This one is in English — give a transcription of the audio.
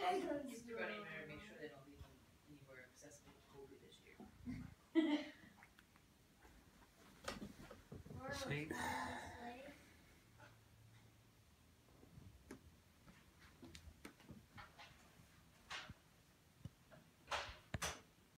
Mr. Bunny better make sure they don't leave them anywhere accessible to Kobe this year. Sweet.